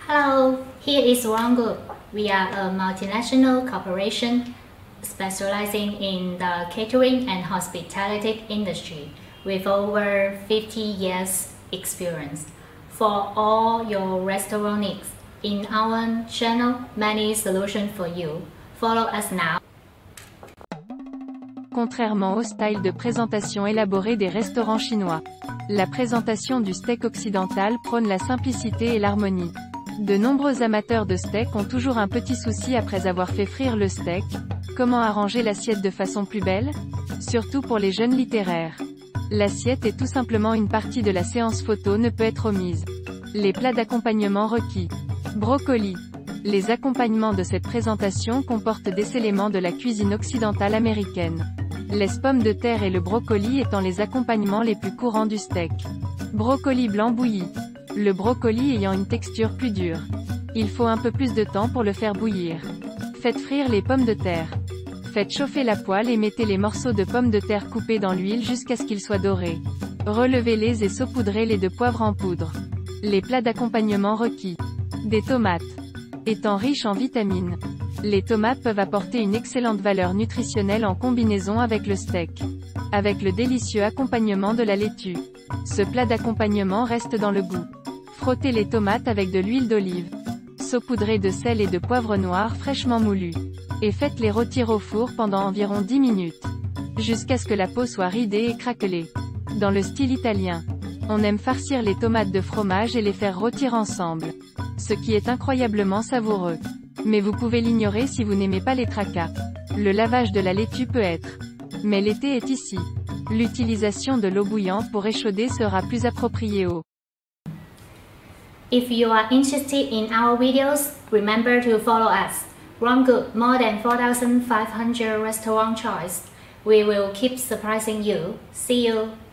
Hello, here is Wronggood. We are a multinational corporation specializing in the catering and hospitality industry with over 50 years experience. For all your restaurant needs, in our channel, many solutions for you. Follow us now. Contrairement au style de présentation élaboré des restaurants chinois, la présentation du steak occidental prône la simplicité et l'harmonie. De nombreux amateurs de steak ont toujours un petit souci après avoir fait frire le steak. Comment arranger l'assiette de façon plus belle? Surtout pour les jeunes littéraires. L'assiette est tout simplement une partie de la séance photo ne peut être omise. Les plats d'accompagnement requis. Brocoli. Les accompagnements de cette présentation comportent des éléments de la cuisine occidentale américaine. Les pommes de terre et le brocoli étant les accompagnements les plus courants du steak. Brocoli blanc bouilli. Le brocoli ayant une texture plus dure. Il faut un peu plus de temps pour le faire bouillir. Faites frire les pommes de terre. Faites chauffer la poêle et mettez les morceaux de pommes de terre coupés dans l'huile jusqu'à ce qu'ils soient dorés. Relevez-les et saupoudrez-les de poivre en poudre. Les plats d'accompagnement requis. Des tomates. Étant riches en vitamines, les tomates peuvent apporter une excellente valeur nutritionnelle en combinaison avec le steak. Avec le délicieux accompagnement de la laitue. Ce plat d'accompagnement reste dans le goût. Frottez les tomates avec de l'huile d'olive. Saupoudrez de sel et de poivre noir fraîchement moulu. Et faites-les rôtir au four pendant environ 10 minutes. Jusqu'à ce que la peau soit ridée et craquelée. Dans le style italien, on aime farcir les tomates de fromage et les faire rôtir ensemble. Ce qui est incroyablement savoureux. Mais vous pouvez l'ignorer si vous n'aimez pas les tracas. Le lavage de la laitue peut être. Mais l'été est ici. L'utilisation de l'eau bouillante pour échauder sera plus appropriée au. If you are interested in our videos, remember to follow us. Wronggood, more than 4,500 restaurant choice. We will keep surprising you. See you.